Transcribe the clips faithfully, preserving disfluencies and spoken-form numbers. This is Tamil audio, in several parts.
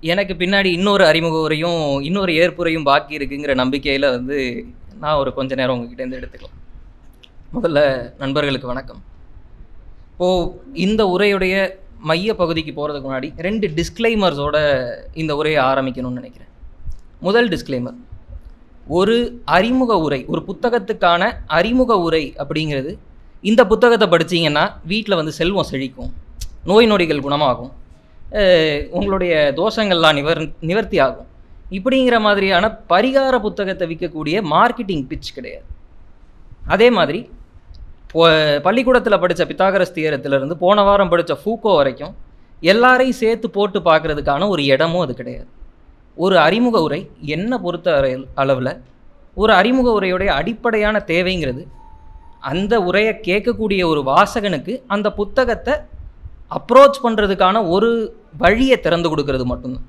எனக்கு பின்னாடி இன்னொரு அறிமுக உரையும் இன்னொரு ஏற்புரையும் பாக்கி இருக்குங்கிற நம்பிக்கையில் வந்து நான் ஒரு கொஞ்ச நேரம் உங்ககிட்டேருந்து எடுத்துக்கலாம். முதல்ல நண்பர்களுக்கு வணக்கம். இப்போது இந்த உரையுடைய மைய பகுதிக்கு போகிறதுக்கு முன்னாடி ரெண்டு டிஸ்க்ளைமர்ஸோட இந்த உரையை ஆரம்பிக்கணும்னு நினைக்கிறேன். முதல் டிஸ்க்ளைமர், ஒரு அறிமுக உரை, ஒரு புத்தகத்துக்கான அறிமுக உரை அப்படிங்கிறது, இந்த புத்தகத்தை படித்தீங்கன்னா வீட்டில் வந்து செல்வம் செழிக்கும், நோய் நொடிகள் குணமாகும், உங்களுடைய தோஷங்கள்லாம் நிவர் நிவர்த்தி ஆகும், இப்படிங்கிற மாதிரியான பரிகார புத்தகத்தை விற்கக்கூடிய மார்க்கெட்டிங் பிட்ச் கிடையாது. அதே மாதிரி பள்ளிக்கூடத்தில் படித்த பித்தாகரஸ் தியரத்திலிருந்து போன வாரம் படித்த ஃபூக்கோ வரைக்கும் எல்லாரையும் சேர்த்து போட்டு பார்க்குறதுக்கான ஒரு இடமும் அது கிடையாது. ஒரு அறிமுக உரை என்ன பொறுத்த அளவில் ஒரு அறிமுக உரையுடைய அடிப்படையான தேவைங்கிறது அந்த உரையை கேட்கக்கூடிய ஒரு வாசகனுக்கு அந்த புத்தகத்தை அப்ரோச் பண்ணுறதுக்கான ஒரு வழியை திறந்து கொடுக்கறது மட்டும்தான்.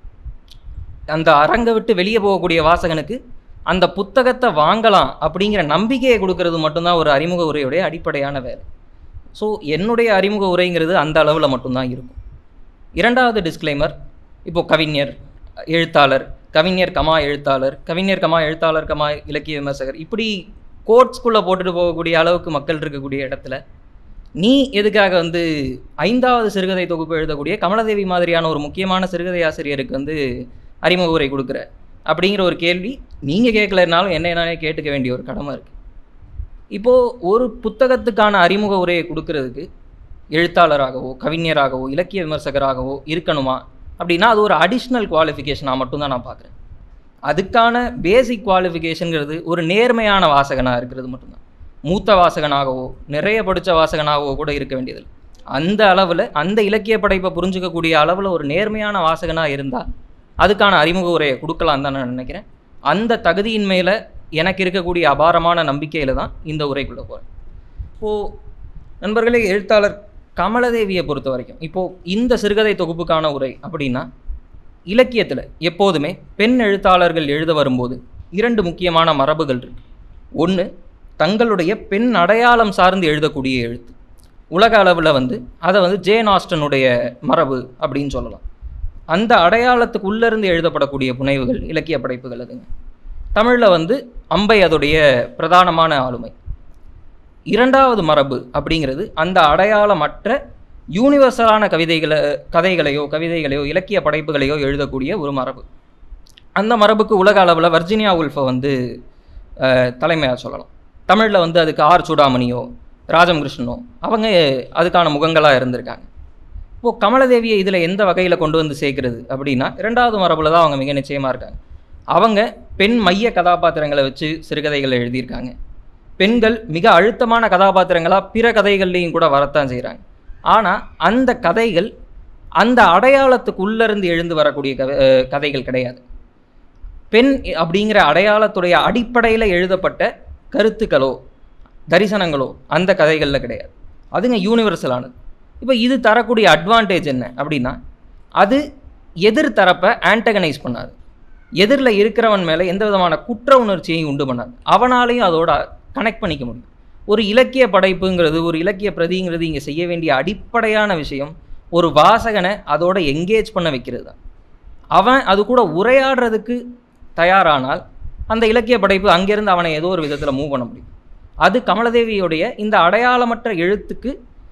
அந்த அரங்கை விட்டு வெளியே போகக்கூடிய வாசகனுக்கு அந்த புத்தகத்தை வாங்கலாம் அப்படிங்கிற நம்பிக்கையை கொடுக்கறது மட்டும்தான் ஒரு அறிமுக உரையுடைய அடிப்படையான வேலை. ஸோ என்னுடைய அறிமுக உரைங்கிறது அந்த அளவில் மட்டும்தான் இருக்கும். இரண்டாவது டிஸ்க்ளைமர், இப்போது கவிஞர், எழுத்தாளர், கவிஞர் கமா எழுத்தாளர், கவிஞர் கமா எழுத்தாளர் கமா இலக்கிய விமர்சகர், இப்படி கோட்ஸ்குள்ளே போட்டுட்டு போகக்கூடிய அளவுக்கு மக்கள் இருக்கக்கூடிய இடத்துல நீ எதுக்காக வந்து ஐந்தாவது சிறுகதை தொகுப்பு எழுதக்கூடிய கமலதேவி மாதிரியான ஒரு முக்கியமான சிறுகதை ஆசிரியருக்கு வந்து அறிமுக உரை கொடுக்குற அப்படிங்கிற ஒரு கேள்வி நீங்கள் கேட்கலனாலும் என்ன என்னாலே கேட்டுக்க வேண்டிய ஒரு கடமை இருக்குது. இப்போது ஒரு புத்தகத்துக்கான அறிமுக உரையை கொடுக்கறதுக்கு எழுத்தாளராகவோ கவிஞராகவோ இலக்கிய விமர்சகராகவோ இருக்கணுமா அப்படின்னா அது ஒரு அடிஷ்னல் குவாலிஃபிகேஷனாக மட்டும்தான் நான் பார்க்குறேன். அதுக்கான பேசிக் குவாலிஃபிகேஷனுங்கிறது ஒரு நேர்மையான வாசகனாக இருக்கிறது மட்டும்தான். மூத்த வாசகனாகவோ நிறைய படித்த வாசகனாகவோ கூட இருக்க வேண்டியதில்லை. அந்த அளவில் அந்த இலக்கிய படைப்பை புரிஞ்சிக்கக்கூடிய அளவில் ஒரு நேர்மையான வாசகனாக இருந்தால் அதுக்கான அறிமுக உரையை கொடுக்கலாம் தான் நான் நினைக்கிறேன். அந்த தகுதியின் மேலே எனக்கு இருக்கக்கூடிய அபாரமான நம்பிக்கையில் தான் இந்த உரைக்குள்ளே போகிறேன். இப்போது நண்பர்களே, எழுத்தாளர் கமலதேவியை பொறுத்த வரைக்கும் இப்போது இந்த சிறுகதை தொகுப்புக்கான உரை அப்படின்னா இலக்கியத்தில் எப்போதுமே பெண் எழுத்தாளர்கள் எழுத வரும்போது இரண்டு முக்கியமான மரபுகள் இருக்குது. ஒன்று, தங்களுடைய பெண் அடையாளம் சார்ந்து எழுதக்கூடிய எழுத்து. உலக அளவில் வந்து அதை வந்து ஜேன் ஆஸ்டனுடைய மரபு அப்படின்னு சொல்லலாம். அந்த அடையாளத்துக்கு உள்ளேருந்து எழுதப்படக்கூடிய புனைவுகள் இலக்கிய படைப்புகள் அதுங்க. தமிழில் வந்து அம்பை அதோடைய பிரதானமான ஆளுமை. இரண்டாவது மரபு அப்படிங்கிறது அந்த அடையாளமற்ற யூனிவர்சலான கவிதைகளை கதைகளையோ கவிதைகளையோ இலக்கிய படைப்புகளையோ எழுதக்கூடிய ஒரு மரபு. அந்த மரபுக்கு உலக அளவில் வர்ஜீனியா உல்ஃபை வந்து தலைமையாக சொல்லலாம். தமிழில் வந்து அதுக்கு ஆர் சூடாமணியோ ராஜம் கிருஷ்ணனோ அவங்க அதுக்கான முகங்களாக இருந்திருக்காங்க. இப்போது கமலதேவியை இதில் எந்த வகையில் கொண்டு வந்து சேர்க்கிறது அப்படின்னா இரண்டாவது மரபில் தான் அவங்க மிக நிச்சயமாக இருக்காங்க. அவங்க பெண் மைய கதாபாத்திரங்களை வச்சு சிறுகதைகளை எழுதியிருக்காங்க. பெண்கள் மிக அழுத்தமான கதாபாத்திரங்களாக பிற கதைகள்லேயும் கூட வரத்தான் செய்கிறாங்க. ஆனால் அந்த கதைகள் அந்த அடையாளத்துக்குள்ளேருந்து எழுந்து வரக்கூடிய கதை கதைகள் கிடையாது. பெண் அப்படிங்கிற அடையாளத்துடைய அடிப்படையில் எழுதப்பட்ட கருத்துக்களோ தரிசனங்களோ அந்த கதைகளில் கிடையாது. அதுங்க யூனிவர்சலானது. இப்போ இது தரக்கூடிய அட்வான்டேஜ் என்ன அப்படின்னா அது எதிர் தரப்பை ஆன்டகனைஸ் பண்ணாது. எதிரில் இருக்கிறவன் மேலே எந்த விதமான குற்ற உணர்ச்சியையும் உண்டு பண்ணாது. அவனாலையும் அதோட கனெக்ட் பண்ணிக்க முடியும். ஒரு இலக்கிய படைப்புங்கிறது ஒரு இலக்கிய பிரதிங்கிறது இங்கே செய்ய வேண்டிய அடிப்படையான விஷயம் ஒரு வாசகனை அதோட எங்கேஜ் பண்ண வைக்கிறது தான். அவன் அது கூட உரையாடுறதுக்கு தயாரானால் அந்த இலக்கிய படைப்பு அங்கேருந்து அவனை ஏதோ ஒரு விதத்தில் மூவ் பண்ண முடியும். அது கமலதேவியோடைய இந்த அடையாளமற்ற எழுத்துக்கு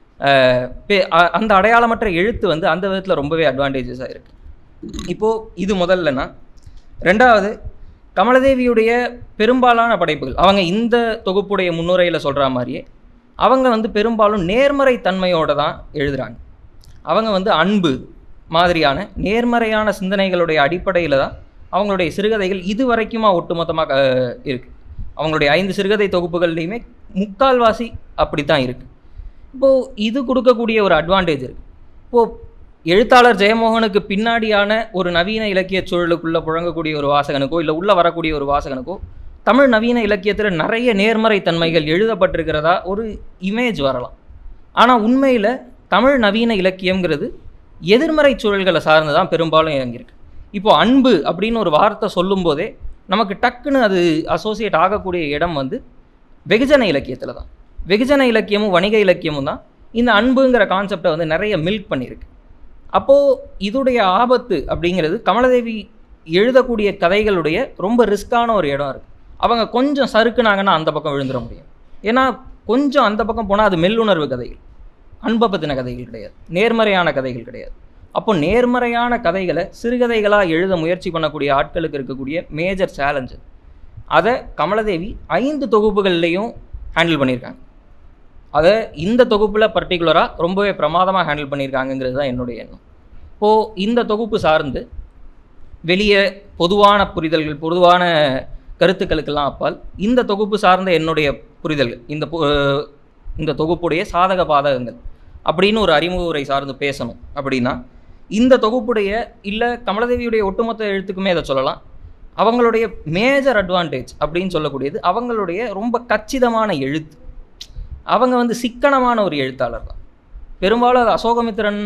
அந்த அடையாளமற்ற எழுத்து வந்து அந்த விதத்தில் ரொம்பவே அட்வான்டேஜஸாக இருக்குது. இப்போது இது முதல்லனா, ரெண்டாவது கமலதேவியுடைய பெரும்பாலான படைப்புகள் அவங்க இந்த தொகுப்புடைய முன்னுரையில் சொல்கிற மாதிரியே அவங்க வந்து பெரும்பாலும் நேர்மறை தன்மையோடு தான் எழுதுகிறாங்க. அவங்க வந்து அன்பு மாதிரியான நேர்மறையான சிந்தனைகளுடைய அடிப்படையில் தான் அவங்களுடைய சிறுகதைகள் இது வரைக்குமா ஒட்டுமொத்தமாக இருக்குது. அவங்களுடைய ஐந்து சிறுகதை தொகுப்புகள்லையுமே முக்கால்வாசி அப்படி தான் இருக்குது. இப்போது இது கொடுக்கக்கூடிய ஒரு அட்வான்டேஜ் இருக்குது. இப்போது எழுத்தாளர் ஜெயமோகனுக்கு பின்னாடியான ஒரு நவீன இலக்கிய சூழலுக்குள்ளே புழங்கக்கூடிய ஒரு வாசகனுக்கோ இல்லை உள்ளே வரக்கூடிய ஒரு வாசகனுக்கோ தமிழ் நவீன இலக்கியத்தில் நிறைய நேர்மறை தன்மைகள் எழுதப்பட்டிருக்கிறதா ஒரு இமேஜ் வரலாம். ஆனால் உண்மையில் தமிழ் நவீன இலக்கியங்கிறது எதிர்மறை சூழல்களை சார்ந்து தான் பெரும்பாலும் இறங்கியிருக்கு. இப்போது அன்பு அப்படின்னு ஒரு வார்த்தை சொல்லும்போதே நமக்கு டக்குன்னு அது அசோசியேட் ஆகக்கூடிய இடம் வந்து வெகுஜன இலக்கியத்தில் தான். வெகுஜன இலக்கியமும் வணிக இலக்கியமும் தான் இந்த அன்புங்கிற கான்செப்டை வந்து நிறைய மில்க் பண்ணியிருக்கு. அப்போது இதுடைய ஆபத்து அப்படிங்கிறது கமலதேவி எழுதக்கூடிய கதைகளுடைய ரொம்ப ரிஸ்க்கான ஒரு இடம் இருக்குது. அவங்க கொஞ்சம் சறுக்குனாங்கன்னா அந்த பக்கம் விழுந்துட முடியும். ஏன்னா கொஞ்சம் அந்த பக்கம் போனால் அது மெல்லுணர்வு கதைகள், அன்பை பற்றின கதைகள் கிடையாது, நேர்மறையான கதைகள் கிடையாது. அப்போ நேர்மறையான கதைகளை சிறுகதைகளாக எழுத முயற்சி பண்ணக்கூடிய ஆட்களுக்கு இருக்கக்கூடிய மேஜர் சேலஞ்சு, அதை கமலதேவி ஐந்து தொகுப்புகள்லையும் ஹேண்டில் பண்ணியிருக்காங்க. அதை இந்த தொகுப்பில் பர்டிகுலராக ரொம்பவே பிரமாதமாக ஹேண்டில் பண்ணியிருக்காங்கங்கிறது தான் என்னுடைய எண்ணம். இப்போது இந்த தொகுப்பு சார்ந்து வெளியே பொதுவான புரிதல்கள், பொதுவான கருத்துக்களுக்கெல்லாம் அப்பால் இந்த தொகுப்பு சார்ந்த என்னுடைய புரிதல்கள், இந்த இந்த தொகுப்புடைய சாதக பாதகங்கள் அப்படின்னு ஒரு அறிமுக உரை சார்ந்து பேசணும் அப்படின்னா இந்த தொகுப்புடைய இல்லை கமலதேவியுடைய ஒட்டுமொத்த எழுத்துக்குமே அதை சொல்லலாம். அவங்களுடைய மேஜர் அட்வான்டேஜ் அப்படின்னு சொல்லக்கூடியது அவங்களுடைய ரொம்ப கச்சிதமான எழுத்து. அவங்க வந்து சிக்கனமான ஒரு எழுத்தாளர் தான். பெரும்பாலும் அது அசோகமித்திரன்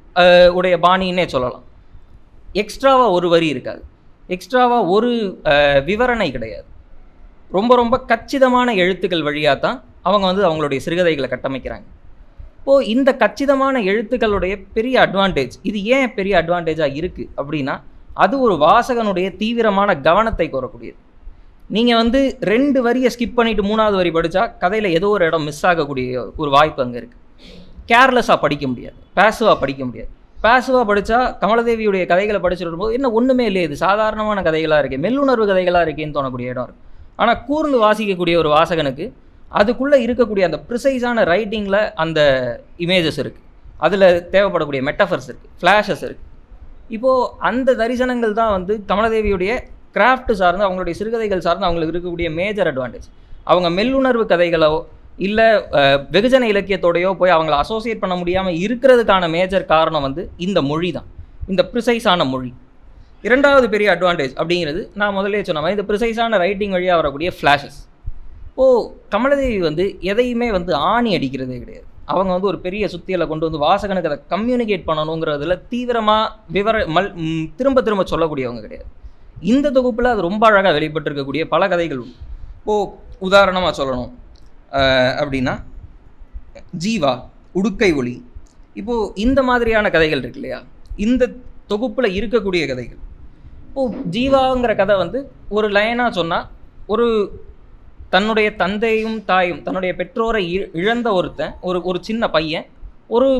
உடைய பாணின்னே சொல்லலாம். எக்ஸ்ட்ராவாக ஒரு வரி இருக்காது, எக்ஸ்ட்ராவாக ஒரு விவரணை கிடையாது. ரொம்ப ரொம்ப கச்சிதமான எழுத்துக்கள் வழியாக தான் அவங்க வந்து அவங்களுடைய சிறுகதைகளை கட்டமைக்கிறாங்க. இப்போது இந்த கச்சிதமான எழுத்துக்களுடைய பெரிய அட்வான்டேஜ், இது ஏன் பெரிய அட்வான்டேஜாக இருக்குது அப்படின்னா அது ஒரு வாசகனுடைய தீவிரமான கவனத்தை கோரக்கூடியது. நீங்கள் வந்து ரெண்டு வரியை ஸ்கிப் பண்ணிவிட்டு மூணாவது வரி படித்தா கதையில் ஏதோ ஒரு இடம் மிஸ் ஆகக்கூடிய ஒரு வாய்ப்பு அங்கே இருக்குது. கேர்லெஸ்ஸாக படிக்க முடியாது, பேசிவாக படிக்க முடியாது. பேசிவாக படித்தா கமலதேவியுடைய கதைகளை படிச்சுட்டு வரும்போது என்ன ஒன்றுமே இல்லை, இது சாதாரணமான கதைகளாக இருக்குது, மெல்லுணர்வு கதைகளாக இருக்கேன்னு தோணக்கூடிய இடம் இருக்குது. ஆனால் கூர்ந்து வாசிக்கக்கூடிய ஒரு வாசகனுக்கு அதுக்குள்ளே இருக்கக்கூடிய அந்த ப்ரிசைஸான ரைட்டிங்கில் அந்த இமேஜஸ் இருக்குது, அதில் தேவைப்படக்கூடிய மெட்டஃபர்ஸ் இருக்குது, ஃப்ளாஷஸ் இருக்குது. இப்போது அந்த தரிசனங்கள் தான் வந்து கமலதேவியுடைய கிராஃப்ட் சார்ந்து, அவங்களுடைய சிறுகதைகள் சார்ந்து அவங்களுக்கு இருக்கக்கூடிய மேஜர் அட்வான்டேஜ். அவங்க மெல்லுணர்வு கதைகளோ இல்லை வெகுஜன இலக்கியத்தோடையோ போய் அவங்கள அசோசியேட் பண்ண முடியாமல் இருக்கிறதுக்கான மேஜர் காரணம் வந்து இந்த மொழி தான், இந்த ப்ரிசைஸான மொழி. இரண்டாவது பெரிய அட்வான்டேஜ் அப்படிங்கிறது நான் முதலே சொன்ன மாதிரி இந்த ப்ரிசைஸான ரைட்டிங் வழியாக வரக்கூடிய ஃப்ளாஷஸ். இப்போது கமலதேவி வந்து எதையுமே வந்து ஆணி அடிக்கிறதே கிடையாது. அவங்க வந்து ஒரு பெரிய சுத்தியலை கொண்டு வந்து வாசகனுக்கு அதை கம்யூனிகேட் பண்ணணுங்கிறதுல தீவிரமாக விவர மல் திரும்ப திரும்ப சொல்லக்கூடியவங்க கிடையாது. இந்த தொகுப்பில் அது ரொம்ப அழகாக வெளிப்பட்டிருக்கக்கூடிய பல கதைகள் உண்டு. இப்போது உதாரணமாக சொல்லணும் அப்படின்னா ஜீவா, உடுக்கை ஒளி, இப்போது இந்த மாதிரியான கதைகள் இருக்கு இல்லையா, இந்த தொகுப்பில் இருக்கக்கூடிய கதைகள். இப்போது ஜீவாங்கிற கதை வந்து ஒரு லைனாக சொன்னால் ஒரு தன்னுடைய தந்தையும் தாயும் தன்னுடைய பெற்றோரை இழந்த ஒருத்தன், ஒரு ஒரு சின்ன பையன் ஒரு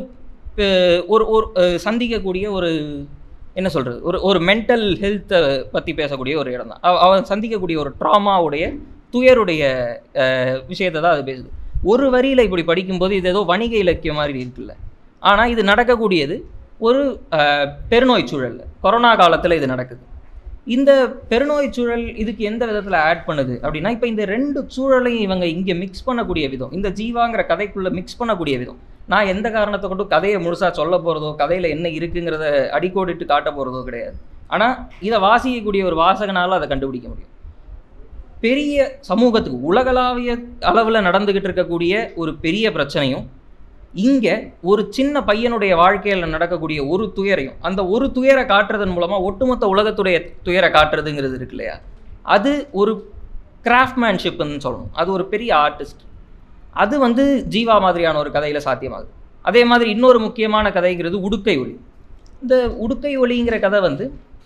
ஒரு ஒரு சந்திக்கக்கூடிய ஒரு என்ன சொல்கிறது ஒரு ஒரு மென்டல் ஹெல்த்தை பற்றி பேசக்கூடிய ஒரு இடம் தான். அவன் சந்திக்கக்கூடிய ஒரு ட்ராமாவுடைய துயருடைய விஷயத்தை தான் அது பேசுது. ஒரு வரியில் இப்படி படிக்கும்போது இது ஏதோ வணிக இலக்கியம் மாதிரி இருக்குல்ல, ஆனால் இது நடக்கக்கூடியது ஒரு பெருநோய் சூழலில், கொரோனா காலத்தில் இது நடக்குது. இந்த பெருநோய் சூழல் இதுக்கு எந்த விதத்தில் ஆட் பண்ணுது அப்படின்னா, இப்போ இந்த ரெண்டு சூழலையும் இவங்க இங்கே மிக்ஸ் பண்ணக்கூடிய விதம், இந்த ஜீவாங்கிற கதைக்குள்ளே மிக்ஸ் பண்ணக்கூடிய விதம், நான் எந்த காரணத்தை கொண்டு கதையை முழுசாக சொல்ல போகிறதோ கதையில் என்ன இருக்குங்கிறத அடிக்கோடிட்டு காட்ட போகிறதோ கிடையாது. ஆனால் இதை வாசிக்கக்கூடிய ஒரு வாசகனால் அதை கண்டுபிடிக்க முடியும். பெரிய சமூகத்துக்கு உலகளாவிய அளவில் நடந்துக்கிட்டு இருக்கக்கூடிய ஒரு பெரிய பிரச்சனையும் இங்கே ஒரு சின்ன பையனுடைய வாழ்க்கையில் நடக்கக்கூடிய ஒரு துயரையும், அந்த ஒரு துயரை காட்டுறதன் மூலமாக ஒட்டுமொத்த உலகத்துடைய துயரை காட்டுறதுங்கிறது இருக்கு இல்லையா, அது ஒரு கிராஃப்ட்மேன்ஷிப்னு சொல்லணும். அது ஒரு பெரிய ஆர்டிஸ்ட். அது வந்து ஜீவா மாதிரியான ஒரு கதையில் சாத்தியமாகுது. அதே மாதிரி இன்னொரு முக்கியமான கதைங்கிறது உடுக்கை ஒளி. இந்த உடுக்கை ஒளிங்கிற கதை வந்து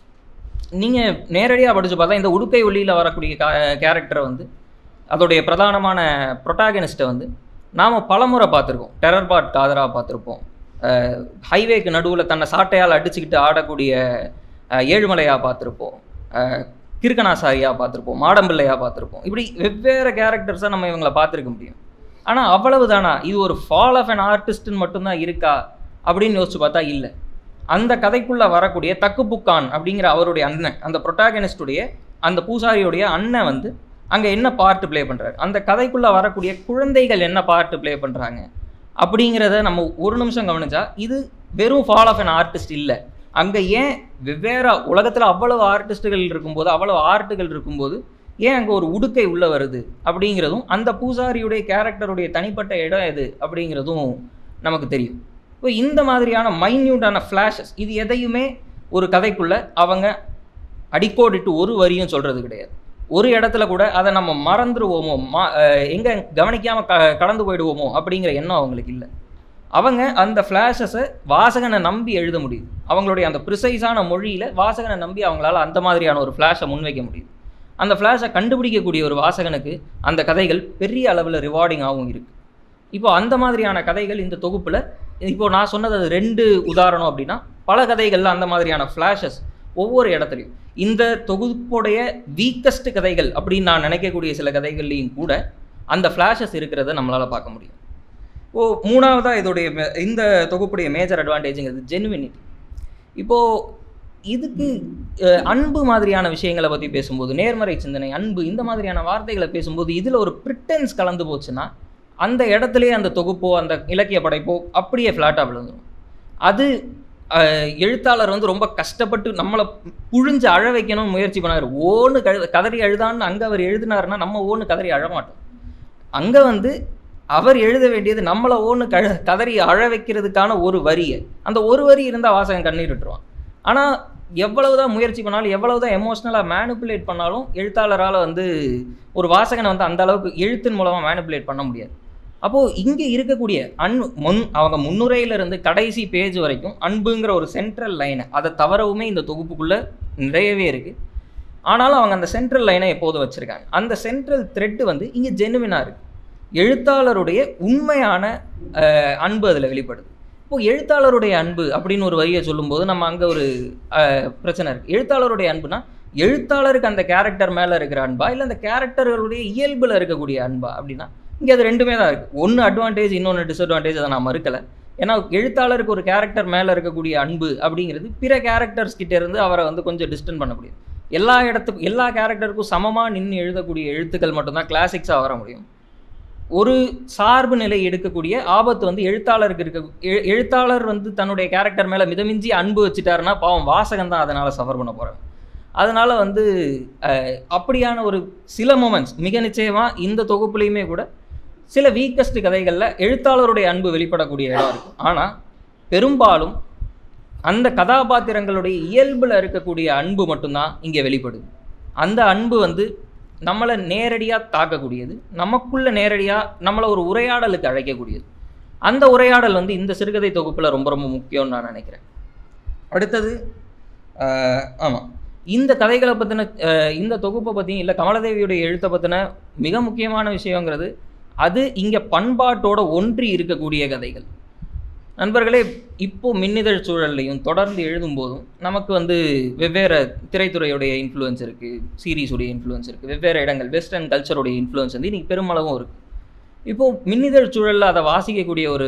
நீங்கள் நேரடியாக படித்து பார்த்தா இந்த உடுக்கை ஒளியில் வரக்கூடிய கா கேரக்டரை வந்து அதோடைய பிரதானமான ப்ரொட்டாகனிஸ்ட்டை வந்து நாம் பலமுறை பார்த்துருக்கோம். டெரர் பாட் காதராக பார்த்துருப்போம், ஹைவேக்கு நடுவில் தன்னை சாட்டையால் அடிச்சுக்கிட்டு ஆடக்கூடிய ஏழுமலையாக பார்த்துருப்போம், கிருக்கணாசாரியாக பார்த்துருப்போம், மாடம்பிள்ளையாக பார்த்துருப்போம். இப்படி வெவ்வேறு கேரக்டர்ஸை நம்ம இவங்களை பார்த்துருக்க முடியும். ஆனால் அவ்வளவு தானா, இது ஒரு ஃபால் ஆஃப் அன் ஆர்டிஸ்ட்னு மட்டும்தான் இருக்கா அப்படின்னு யோசிச்சு பார்த்தா இல்லை. அந்த கதைக்குள்ளே வரக்கூடிய தக்குப்புக்கான் அப்படிங்கிற அவருடைய அண்ணன், அந்த ப்ரொட்டாகனிஸ்டுடைய அந்த பூசாரியுடைய அண்ணன் வந்து அங்கே என்ன பார்ட்டு ப்ளே பண்ணுறாரு, அந்த கதைக்குள்ளே வரக்கூடிய குழந்தைகள் என்ன பார்ட்டு ப்ளே பண்ணுறாங்க அப்படிங்கிறத நம்ம ஒரு நிமிஷம் கவனிச்சா இது வெறும் ஃபால் ஆஃப் அன் ஆர்டிஸ்ட் இல்லை. அங்கே ஏன் வெவ்வேறு உலகத்தில் அவ்வளவு ஆர்டிஸ்ட்டுகள் இருக்கும்போது, அவ்வளவு ஆர்ட்டுகள் இருக்கும்போது ஏன் அங்கே ஒரு உடுக்கை உள்ளே வருது அப்படிங்கிறதும், அந்த பூசாரியுடைய கேரக்டருடைய தனிப்பட்ட இடம் எது அப்படிங்கிறதும் நமக்கு தெரியும். இப்போ இந்த மாதிரியான மைன்யூட்டான ஃப்ளாஷஸ் இது எதையுமே ஒரு கதைக்குள்ளே அவங்க அடிக்கோடிட்டு ஒரு வரியும் சொல்கிறது கிடையாது. ஒரு இடத்துல கூட அதை நம்ம மறந்துடுவோமோ, மா எங்கே கவனிக்காமல் க கடந்து போயிடுவோமோ அப்படிங்கிற எண்ணம் அவங்களுக்கு இல்லை. அவங்க அந்த ஃப்ளாஷஸை வாசகனை நம்பி எழுத முடியுது. அவங்களுடைய அந்த ப்ரிசைஸான மொழியில் வாசகனை நம்பி அவங்களால அந்த மாதிரியான ஒரு ஃப்ளாஷை முன்வைக்க முடியுது. அந்த ஃப்ளாஷை கண்டுபிடிக்கக்கூடிய ஒரு வாசகனுக்கு அந்த கதைகள் பெரிய அளவில் ரிவார்டிங்காகவும் இருக்குது. இப்போ அந்த மாதிரியான கதைகள் இந்த தொகுப்பில், இப்போது நான் சொன்னது அது ரெண்டு உதாரணம் அப்படின்னா, பல கதைகளில் அந்த மாதிரியான ஃப்ளாஷஸ் ஒவ்வொரு இடத்துலையும், இந்த தொகுப்புடைய வீக்கஸ்ட் கதைகள் அப்படின்னு நான் நினைக்கக்கூடிய சில கதைகள்லையும் கூட அந்த ஃப்ளாஷஸ் இருக்கிறத நம்மளால் பார்க்க முடியும். ஓ மூணாவதாக இதோடைய இந்த தொகுப்புடைய மேஜர் அட்வான்டேஜுங்கிறது ஜெனுவினிட்டி. இப்போது இதுக்கு அன்பு மாதிரியான விஷயங்களை பற்றி பேசும்போது, நேர்மறை சிந்தனை, அன்பு, இந்த மாதிரியான வார்த்தைகளை பேசும்போது இதில் ஒரு ப்ரிட்டன்ஸ் கலந்து போச்சுன்னா அந்த இடத்துலையே அந்த தொகுப்போ அந்த இலக்கிய படைப்போ அப்படியே ஃப்ளாட்டாக விழுந்துடும். அது எழுத்தாளர் வந்து ரொம்ப கஷ்டப்பட்டு நம்மளை புழிஞ்சு அழ வைக்கணும்னு முயற்சி பண்ணார். ஓன்னு கழு கதறி அழுதான்னு அங்கே அவர் எழுதினாருன்னா நம்ம ஓன்னு கதறி அழமாட்டோம். அங்கே வந்து அவர் எழுத வேண்டியது நம்மளை ஓன்னு கழ கதறி அழ வைக்கிறதுக்கான ஒரு வரியை, அந்த ஒரு வரி இருந்தால் வாசகன் கண்ணீர் விட்டுருவான். ஆனால் எவ்வளவுதான் முயற்சி பண்ணாலும், எவ்வளவுதான் எமோஷ்னலாக மேனிப்புலேட் பண்ணாலும் எழுத்தாளரால் வந்து ஒரு வாசகனை வந்து அந்த அளவுக்கு எழுத்தின் மூலமாக மேனிப்புலேட் பண்ண முடியாது. அப்போது இங்கே இருக்கக்கூடிய அன் முன் அவங்க முன்னுரையிலிருந்து கடைசி பேஜ் வரைக்கும் அன்புங்கிற ஒரு சென்ட்ரல் லைனை, அதை தவறவுமே இந்த தொகுப்புக்குள்ளே நிறையவே இருக்குது. ஆனாலும் அவங்க அந்த சென்ட்ரல் லைனை எப்போதும் வச்சுருக்காங்க. அந்த சென்ட்ரல் த்ரெட்டு வந்து இங்கே ஜெனுவினாக இருக்குது. எழுத்தாளருடைய உண்மையான அன்பு அதில் வெளிப்படுது. இப்போது எழுத்தாளருடைய அன்பு அப்படின்னு ஒரு வரியை சொல்லும்போது நம்ம அங்கே ஒரு பிரச்சனை இருக்குது. எழுத்தாளருடைய அன்புனா எழுத்தாளருக்கு அந்த கேரக்டர் மேலே இருக்கிற அன்பா, இல்லை அந்த கேரக்டர்களுடைய இயல்பில் இருக்கக்கூடிய அன்பா அப்படின்னா இங்கே அது ரெண்டுமே தான் இருக்குது. ஒன்று அட்வான்டேஜ், இன்னொன்று டிஸ்அட்வான்டேஜ். அதை நான் மறுக்கலை. ஏன்னா எழுத்தாளருக்கு ஒரு கேரக்டர் மேலே இருக்கக்கூடிய அன்பு அப்படிங்கிறது பிற கேரக்டர்ஸ் கிட்டே இருந்து அவரை வந்து கொஞ்சம் டிஸ்டன்ஸ் பண்ண முடியும். எல்லா இடத்துக்கும் எல்லா கேரக்டருக்கும் சமமாக நின்று எழுதக்கூடிய எழுத்துக்கள் மட்டும்தான் கிளாசிக்ஸாக வர முடியும். ஒரு சார்பு நிலை எடுக்கக்கூடிய ஆபத்து வந்து எழுத்தாளருக்கு இருக்க, எழுத்தாளர் வந்து தன்னுடைய கேரக்டர் மேலே மிதமிஞ்சி அன்பு வச்சுட்டாருன்னா பாவம் வாசகன் தான் அதனால் சஃபர் பண்ண போகிறாங்க. அதனால் வந்து அப்படியான ஒரு சில மூமெண்ட்ஸ் மிக நிச்சயமாக இந்த தொகுப்புலையுமே கூட சில வீக்கஸ்ட் கதைகளில் எழுத்தாளருடைய அன்பு வெளிப்படக்கூடிய இடம் இருக்குது. ஆனால் பெரும்பாலும் அந்த கதாபாத்திரங்களுடைய இயல்பில் இருக்கக்கூடிய அன்பு மட்டும்தான் இங்கே வெளிப்படுது. அந்த அன்பு வந்து நம்மளை நேரடியாக தாக்கக்கூடியது, நமக்குள்ளே நேரடியாக நம்மளை ஒரு உரையாடலுக்கு அழைக்கக்கூடியது. அந்த உரையாடல் வந்து இந்த சிறுகதை தொகுப்பில் ரொம்ப ரொம்ப முக்கியம்னு நான் நினைக்கிறேன். அடுத்தது ஆமாம், இந்த கதைகளை பற்றின இந்த தொகுப்பை பற்றியும் இல்லை கமலதேவியுடைய எழுத்தை பற்றின மிக முக்கியமான விஷயங்கிறது அது இங்கே பண்பாட்டோட ஒன்றி இருக்கக்கூடிய கதைகள். நண்பர்களே, இப்போது மின்னிதழ் சூழல்லையும் தொடர்ந்து எழுதும்போதும் நமக்கு வந்து வெவ்வேறு திரைத்துறையுடைய இன்ஃப்ளூயன்ஸ் இருக்குது, சீரீஸுடைய இன்ஃப்ளூயன்ஸ் இருக்குது, வெவ்வேறு இடங்கள் வெஸ்டர்ன் கல்ச்சருடைய இன்ஃப்ளூயன்ஸ் வந்து இன்றைக்கி பெருமளவும் இருக்குது. இப்போது மின்னிதழ் சூழலில் அதை வாசிக்கக்கூடிய ஒரு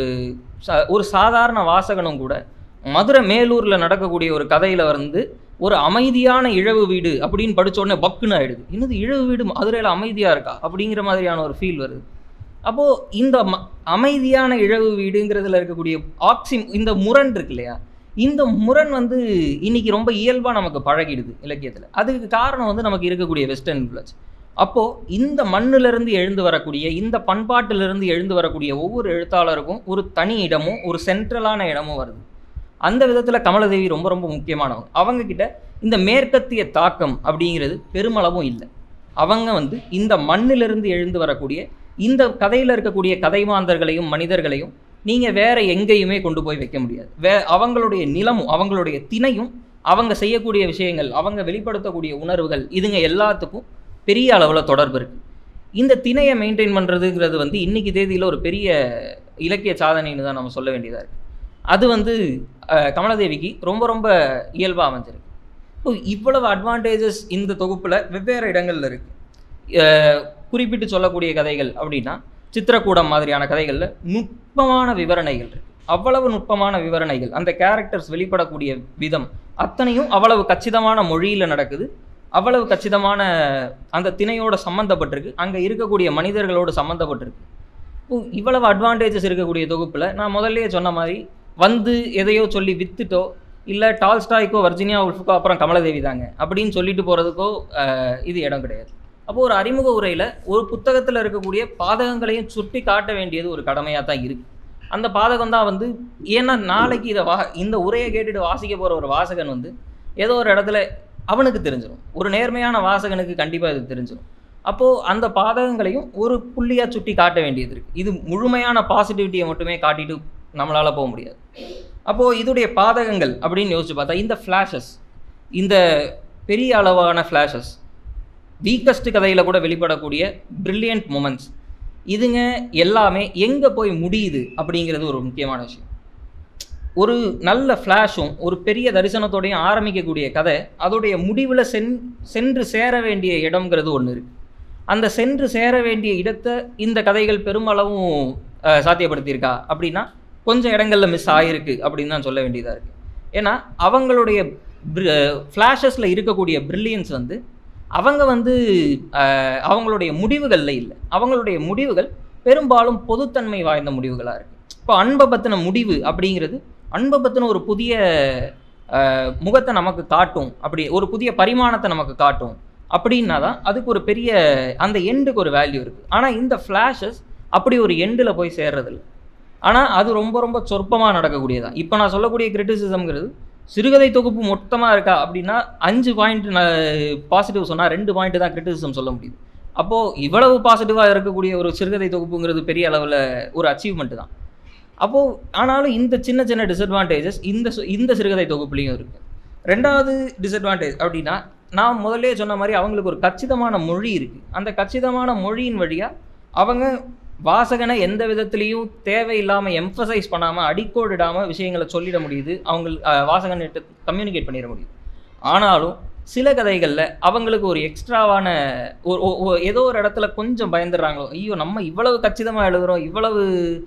ஒரு சாதாரண வாசகனும் கூட மதுரை மேலூரில் நடக்கக்கூடிய ஒரு கதையில் வந்து ஒரு அமைதியான இழவு வீடு அப்படின்னு படித்த உடனே பக்குன்னு ஆகிடுது. இன்னது இழவு வீடு மதுரையில் அமைதியாக இருக்கா அப்படிங்கிற மாதிரியான ஒரு ஃபீல் வருது. அப்போது இந்த ம அமைதியான இழவு வீடுங்கிறதுல இருக்கக்கூடிய ஆக்சி இந்த முரண் இருக்கு இல்லையா, இந்த முரண் வந்து இன்றைக்கி ரொம்ப இயல்பாக நமக்கு பழகிடுது இலக்கியத்தில். அதுக்கு காரணம் வந்து நமக்கு இருக்கக்கூடிய வெஸ்டர்ன் இன்ஃப்ளூயன்ஸ். அப்போது இந்த மண்ணிலிருந்து எழுந்து வரக்கூடிய, இந்த பண்பாட்டிலிருந்து எழுந்து வரக்கூடிய ஒவ்வொரு எழுத்தாளருக்கும் ஒரு தனி இடமும் ஒரு சென்ட்ரலான இடமும் வருது. அந்த விதத்தில் கமலதேவி ரொம்ப ரொம்ப முக்கியமானவங்க. அவங்கக்கிட்ட இந்த மேற்கத்திய தாக்கம் அப்படிங்கிறது பெருமளவும் இல்லை. அவங்க வந்து இந்த மண்ணிலிருந்து எழுந்து வரக்கூடிய இந்த கதையில் இருக்கக்கூடிய கதைமாந்தர்களையும் மனிதர்களையும் நீங்கள் வேறு எங்கேயுமே கொண்டு போய் வைக்க முடியாது. வே அவங்களுடைய நிலமும் அவங்களுடைய திணையும் அவங்க செய்யக்கூடிய விஷயங்கள், அவங்க வெளிப்படுத்தக்கூடிய உணர்வுகள், இதுங்க எல்லாத்துக்கும் பெரிய அளவில் தொடர்பு இருக்குது. இந்த திணையை மெயின்டைன் பண்ணுறதுங்கிறது வந்து இன்றைக்கி தேதியில் ஒரு பெரிய இலக்கிய சாதனைன்னு தான் நம்ம சொல்ல வேண்டியதாக இருக்குது. அது வந்து கமலதேவிக்கு ரொம்ப ரொம்ப இயல்பாக அமைஞ்சிருக்கு. இப்போ இவ்வளவு அட்வான்டேஜஸ் இந்த தொகுப்பில் வெவ்வேறு இடங்களில் இருக்குது. குறிப்பிட்டு சொல்லக்கூடிய கதைகள் அப்படின்னா சித்திரக்கூடம் மாதிரியான கதைகளில் நுட்பமான விவரணைகள் இருக்குது. அவ்வளவு நுட்பமான விவரணைகள், அந்த கேரக்டர்ஸ் வெளிப்படக்கூடிய விதம் அத்தனையும் அவ்வளவு கச்சிதமான மொழியில் நடக்குது, அவ்வளவு கச்சிதமான அந்த திணையோடு சம்மந்தப்பட்டிருக்கு, அங்கே இருக்கக்கூடிய மனிதர்களோடு சம்மந்தப்பட்டிருக்கு. இவ்வளவு அட்வான்டேஜஸ் இருக்கக்கூடிய தொகுப்பில் நான் முதல்லையே சொன்ன மாதிரி வந்து எதையோ சொல்லி வித்துட்டோ இல்லை டால்ஸ்டாய்க்கோ வர்ஜினியா உல்ஃபுக்கோ அப்புறம் கமலதேவி தாங்க அப்படின்னு சொல்லிட்டு போகிறதுக்கோ இது இடம் கிடையாது. அப்போது ஒரு அறிமுக உரையில் ஒரு புத்தகத்தில் இருக்கக்கூடிய பாதகங்களையும் சுட்டி காட்ட வேண்டியது ஒரு கடமையாக தான் இருக்குது. அந்த பாதகம் தான் வந்து, ஏன்னா நாளைக்கு இதை வா இந்த உரையை கேட்டுட்டு வாசிக்க போகிற ஒரு வாசகன் வந்து ஏதோ ஒரு இடத்துல அவனுக்கு தெரிஞ்சிடும், ஒரு நேர்மையான வாசகனுக்கு கண்டிப்பாக இது தெரிஞ்சிடும். அப்போது அந்த பாதகங்களையும் ஒரு புள்ளியாக சுட்டி காட்ட வேண்டியது இருக்குது. இது முழுமையான பாசிட்டிவிட்டியை மட்டுமே காட்டிட்டு நம்மளால் போக முடியாது. அப்போது இதுடைய பாதகங்கள் அப்படின்னு யோசிச்சு பார்த்தா இந்த ஃப்ளாஷஸ், இந்த பெரிய அளவான ஃப்ளாஷஸ், வீக்கஸ்ட் கதையில் கூட வெளிப்படக்கூடிய பிரில்லியன்ட் மூமெண்ட்ஸ், இதுங்க எல்லாமே எங்கே போய் முடியுது அப்படிங்கிறது ஒரு முக்கியமான விஷயம். ஒரு நல்ல ஃப்ளாஷும் ஒரு பெரிய தரிசனத்தோடையும் ஆரம்பிக்கக்கூடிய கதை அதோடைய முடிவில் சென் சென்று சேர வேண்டிய இடம்ங்கிறது ஒன்று இருக்குது. அந்த சென்று சேர வேண்டிய இடத்தை இந்த கதைகள் பெருமளவும் சாத்தியப்படுத்தியிருக்கா அப்படின்னா கொஞ்சம் இடங்களில் மிஸ் ஆகிருக்கு அப்படின்னு தான் சொல்ல வேண்டியதாக இருக்குது. ஏன்னா அவங்களுடைய ஃப்ளாஷஸில் இருக்கக்கூடிய பிரில்லியன்ஸ் வந்து அவங்க வந்து அவங்களுடைய முடிவுகளில் இல்லை. அவங்களுடைய முடிவுகள் பெரும்பாலும் பொதுத்தன்மை வாய்ந்த முடிவுகளாக இருக்குது. இப்போ அன்பை பற்றின முடிவு அப்படிங்கிறது அன்பை பற்றின ஒரு புதிய முகத்தை நமக்கு காட்டும், அப்படி ஒரு புதிய பரிமாணத்தை நமக்கு காட்டும் அப்படின்னா தான் அதுக்கு ஒரு பெரிய அந்த எண்டுக்கு ஒரு வேல்யூ இருக்குது. ஆனால் இந்த ஃப்ளாஷஸ் அப்படி ஒரு எண்டில் போய் சேர்றதில்ல. ஆனால் அது ரொம்ப ரொம்ப சொற்பமாக நடக்கக்கூடியதான். இப்போ நான் சொல்லக்கூடிய கிரிட்டிசிசம்ங்கிறது சிறுகதை தொகுப்பு மொத்தமாக இருக்கா அப்படின்னா அஞ்சு பாயிண்ட் பாசிட்டிவ் சொன்னால் ரெண்டு பாயிண்ட் தான் கிரிட்டிசிசம் சொல்ல முடியுது. அப்போது இவ்வளவு பாசிட்டிவாக இருக்கக்கூடிய ஒரு சிறுகதை தொகுப்புங்கிறது பெரிய அளவில் ஒரு அச்சீவ்மெண்ட்டு தான். அப்போது ஆனாலும் இந்த சின்ன சின்ன டிஸ்அட்வான்டேஜஸ் இந்த இந்த சிறுகதை தொகுப்புலேயும் இருக்குது. ரெண்டாவது டிஸ்அட்வான்டேஜ் அப்படின்னா நான் முதல்லே சொன்ன மாதிரி அவங்களுக்கு ஒரு கச்சிதமான மொழி இருக்குது. அந்த கச்சிதமான மொழியின் வழியாக அவங்க வாசகனை எந்த விதத்துலேயும் தேவையில்லாமல் எம்ஃபசைஸ் பண்ணாமல் அடிக்கோடிடாமல் விஷயங்களை சொல்லிட முடியுது, அவங்க வாசகன்கிட்ட கம்யூனிகேட் பண்ணிட முடியுது. ஆனாலும் சில கதைகளில் அவங்களுக்கு ஒரு எக்ஸ்ட்ராவான ஒரு ஏதோ ஒரு இடத்துல கொஞ்சம் பயந்துடுறாங்களோ, ஐயோ நம்ம இவ்வளவு கச்சிதமாக எழுதுகிறோம், இவ்வளவு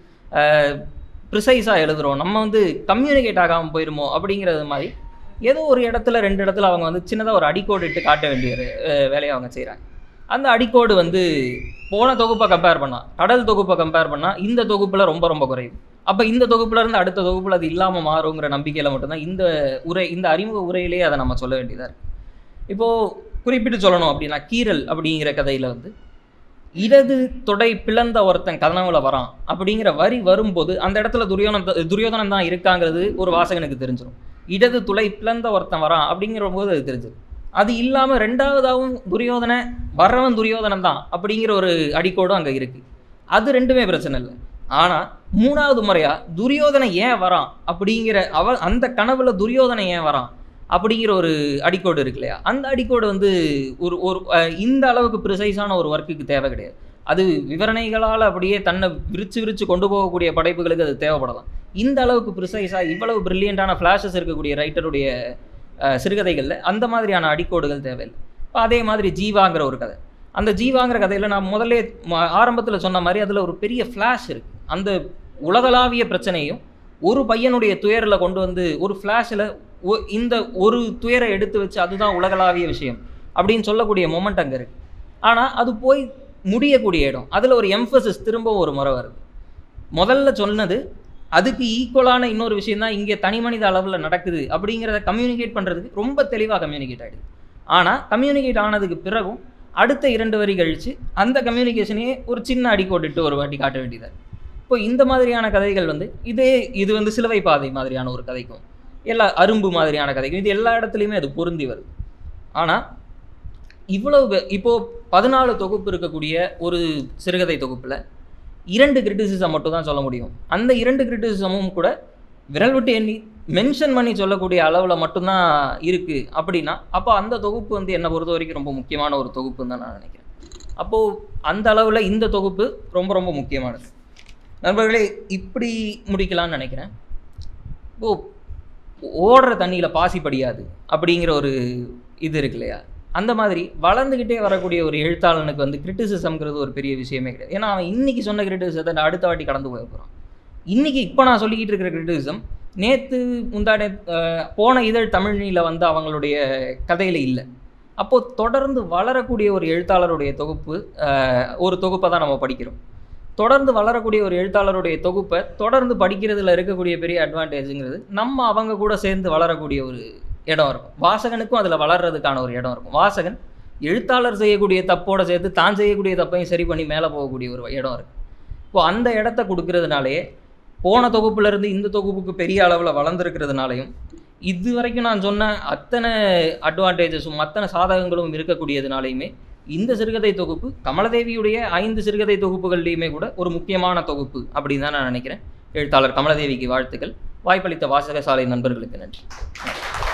ப்ரிசைஸாக எழுதுகிறோம், நம்ம வந்து கம்யூனிகேட் ஆகாமல் போயிடுமோ அப்படிங்கிறது மாதிரி ஏதோ ஒரு இடத்துல ரெண்டு இடத்துல அவங்க வந்து சின்னதாக ஒரு அடிக்கோடு இட்டு காட்ட வேண்டிய வேலையை அவங்க செய்கிறாங்க. அந்த அடிக்கோடு வந்து போன தொகுப்பை கம்பேர் பண்ணால், கடல் தொகுப்பை கம்பேர் பண்ணால் இந்த தொகுப்பில் ரொம்ப ரொம்ப குறைவு. அப்போ இந்த தொகுப்புலேருந்து அடுத்த தொகுப்பில் அது இல்லாமல் மாறுங்கிற நம்பிக்கையில் மட்டும்தான் இந்த உரை இந்த அறிமுக உரையிலேயே அதை நம்ம சொல்ல வேண்டியதாக இருக்குது. இப்போது குறிப்பிட்டு சொல்லணும் அப்படின்னா கீரல் அப்படிங்கிற கதையில் வந்து இடது தொடை பிளந்த ஒருத்தன் கனவுல வரான் அப்படிங்கிற வரி வரும்போது அந்த இடத்துல துரியோதன துரியோதனன் தான் இருக்காங்கிறது ஒரு வாசகனுக்கு தெரிஞ்சிடும். இடது துளை பிளந்த ஒருத்தன் வரான் அப்படிங்கிற போது அது தெரிஞ்சிடும். அது இல்லாமல் ரெண்டாவதாகவும் துரியோதன வர்றவன் துரியோதனன் தான் அப்படிங்கிற ஒரு அடிக்கோடும் அங்கே இருக்குது. அது ரெண்டுமே பிரச்சனை இல்லை. ஆனால் மூணாவது முறையாக துரியோதனை ஏன் வரான் அப்படிங்கிற அவ அந்த கனவுல துரியோதனை ஏன் வரான் அப்படிங்கிற ஒரு அடிக்கோடு இருக்கு இல்லையா, அந்த அடிக்கோடு வந்து ஒரு ஒரு இந்த அளவுக்கு ப்ரிசைஸான ஒரு ஒர்க்குக்கு தேவை கிடையாது. அது விவரணைகளால் அப்படியே தன்னை விரிச்சு விரிச்சு கொண்டு போகக்கூடிய படைப்புகளுக்கு அது தேவைப்படலாம். இந்த அளவுக்கு ப்ரிசைஸாக இவ்வளவு பிரில்லியண்டான ஃப்ளாஷஸ் இருக்கக்கூடிய ரைட்டருடைய சிறுகதைகளில் அந்த மாதிரியான அடிக்கோடுகள் தேவையில்லை. இப்போ அதே மாதிரி ஜீவாங்கிற ஒரு கதை, அந்த ஜீவாங்கிற கதையில் நான் முதல்ல ஆரம்பத்தில் சொன்ன மாதிரி அதில் ஒரு பெரிய ஃப்ளாஷ் இருக்குது. அந்த உலகளாவிய பிரச்சனையும் ஒரு பையனுடைய துயரில் கொண்டு வந்து ஒரு ஃப்ளாஷில் இந்த ஒரு துயரை எடுத்து வச்சு அதுதான் உலகளாவிய விஷயம் அப்படின்னு சொல்லக்கூடிய மொமெண்ட் அங்கே இருக்குது. ஆனால் அது போய் முடியக்கூடிய இடம் அதில் ஒரு எம்ஃபசிஸ் திரும்பவும் ஒரு முறை வருது. முதல்ல சொன்னது அதுக்கு ஈக்குவலான இன்னொரு விஷயம் தான் இங்கே தனி மனித அளவில் நடக்குது அப்படிங்கிறத கம்யூனிகேட் பண்ணுறதுக்கு ரொம்ப தெளிவாக கம்யூனிகேட் ஆகிடுது. ஆனால் கம்யூனிகேட் ஆனதுக்கு பிறகும் அடுத்த இரண்டு வரி கழித்து அந்த கம்யூனிகேஷனையே ஒரு சின்ன அடிக்கோட்டுட்டு ஒரு வாட்டி காட்ட வேண்டியதாக. இப்போ இந்த மாதிரியான கதைகள் வந்து இதே இது வந்து சிலுவை பாதை மாதிரியான ஒரு கதைக்கும் எல்லா அரும்பு மாதிரியான கதைக்கும் இது எல்லா இடத்துலையுமே அது பொருந்தி வருது. ஆனால் இவ்வளவு இப்போது பதினாலு தொகுப்பு இருக்கக்கூடிய ஒரு சிறுகதை தொகுப்பில் இரண்டு கிரிட்டிசிசம் மட்டும் தான் சொல்ல முடியும். அந்த இரண்டு கிரிட்டிசிசமும் கூட விரல் விட்டு எண்ணி மென்ஷன் பண்ணி சொல்லக்கூடிய அளவில் மட்டும்தான் இருக்குது அப்படின்னா அப்போ அந்த தொகுப்பு வந்து என்னை பொறுத்த வரைக்கும் ரொம்ப முக்கியமான ஒரு தொகுப்புன்னு தான் நான் நினைக்கிறேன். அப்போது அந்த அளவில் இந்த தொகுப்பு ரொம்ப ரொம்ப முக்கியமானது. நண்பர்களே, இப்படி முடிக்கலான்னு நினைக்கிறேன். இப்போது ஓடுற தண்ணியில் பாசி படியாது அப்படிங்கிற ஒரு இது இருக்கு இல்லையா, அந்த மாதிரி வளர்ந்துக்கிட்டே வரக்கூடிய ஒரு எழுத்தாளனுக்கு வந்து கிரிட்டிசிசம்ங்கிறது ஒரு பெரிய விஷயமே கிடையாது. ஏன்னா அவன் இன்றைக்கி சொன்ன கிரிட்டிசிசத்தை நான் அடுத்த வாட்டி கடந்து போய் போகிறான். இன்றைக்கி இப்போ நான் சொல்லிக்கிட்டு இருக்கிற கிரிட்டிசிசம் நேற்று முந்தானே போன இதழ் தமிழ்நில வந்து அவங்களுடைய கதையில் இல்லை. அப்போது தொடர்ந்து வளரக்கூடிய ஒரு எழுத்தாளருடைய தொகுப்பு ஒரு தொகுப்பை தான் நம்ம படிக்கிறோம். தொடர்ந்து வளரக்கூடிய ஒரு எழுத்தாளருடைய தொகுப்பை தொடர்ந்து படிக்கிறதுல இருக்கக்கூடிய பெரிய அட்வான்டேஜுங்கிறது நம்ம அவங்க கூட சேர்ந்து வளரக்கூடிய ஒரு இடம் இருக்கும். வாசகனுக்கும் அதில் வளர்கிறதுக்கான ஒரு இடம் இருக்கும். வாசகன் எழுத்தாளர் செய்யக்கூடிய தப்போடு சேர்த்து தான் செய்யக்கூடிய தப்பையும் சரி பண்ணி மேலே போகக்கூடிய ஒரு இடம் இருக்குது. இப்போது அந்த இடத்த கொடுக்கறதுனாலே போன தொகுப்புலேருந்து இந்த தொகுப்புக்கு பெரிய அளவில் வளர்ந்துருக்கிறதுனாலையும் இது வரைக்கும் நான் சொன்ன அத்தனை அட்வான்டேஜஸும் அத்தனை சாதகங்களும் இருக்கக்கூடியதுனாலையுமே இந்த சிறுகதை தொகுப்பு கமலதேவியுடைய ஐந்து சிறுகதை தொகுப்புகள்லையுமே கூட ஒரு முக்கியமான தொகுப்பு அப்படின்னு தான் நான் நினைக்கிறேன். எழுத்தாளர் கமலதேவிக்கு வாழ்த்துக்கள். வாய்ப்பளித்த வாசகசாலை நண்பர்களுக்கு நன்றி.